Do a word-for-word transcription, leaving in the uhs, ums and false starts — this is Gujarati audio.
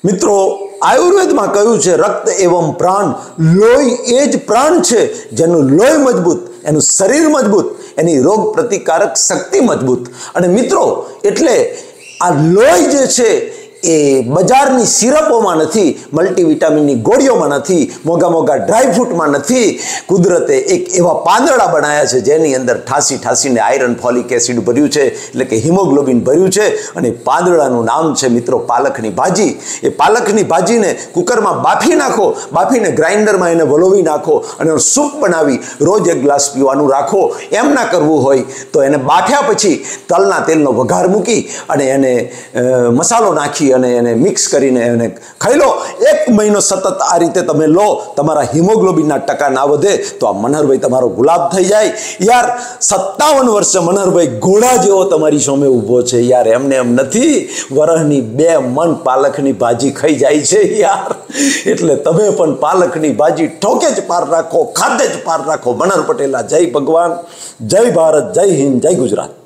મિત્રો, આયુર્વેદમાં કહ્યું છે રક્ત એવં પ્રાણ, લોહી એ જ પ્રાણ છે. જેનું લોહી મજબૂત, એનું શરીર મજબૂત, એની રોગ પ્રતિકારક શક્તિ મજબૂત. અને મિત્રો, એટલે આ લોહી જે છે એ બજારની સિરપોમાં નથી, મલ્ટીવિટામિનની ગોળીઓમાં નથી, મોંઘા મોંઘા ડ્રાયફ્રૂટમાં નથી. કુદરતે એક એવા પાંદડા બનાવ્યા છે જેની અંદર ઠાસી ઠાસીને આયરન, ફોલિક એસિડ ભર્યું છે, એટલે કે હિમોગ્લોબિન ભર્યું છે. અને પાંદડાનું નામ છે મિત્રો પાલકની ભાજી. એ પાલકની ભાજીને કુકરમાં બાફી નાખો, બાફીને ગ્રાઇન્ડરમાં એને વલોવી નાખો અને સૂપ બનાવી રોજ એક ગ્લાસ પીવાનું રાખો. એમ ના કરવું હોય તો એને બાફ્યા પછી તલના તેલનો વઘાર મૂકી અને એને મસાલો નાખી અને એને મિક્સ કરીને એને ખાઈ લો. એક મહિનો સતત આ રીતે તમે લો, તમારા હિમોગ્લોબિનના ટકા ના વધે તો આ મનહરભાઈ તમારો ગુલાબ થઈ જાય. યાર, સત્તાવન વર્ષે મનહરભાઈ ઘોડા જેવો તમારી સામે ઊભો છે. યાર, એમને એમ નથી, વરહની બે મન પાલકની ભાજી ખાઈ જાય છે યાર. એટલે તમે પણ પાલકની ભાજી ઠોકે જ પાર રાખો, ખાધે જ પાર રાખો. મનહર પટેલા, જય ભગવાન, જય ભારત, જય હિન્દ, જય ગુજરાત.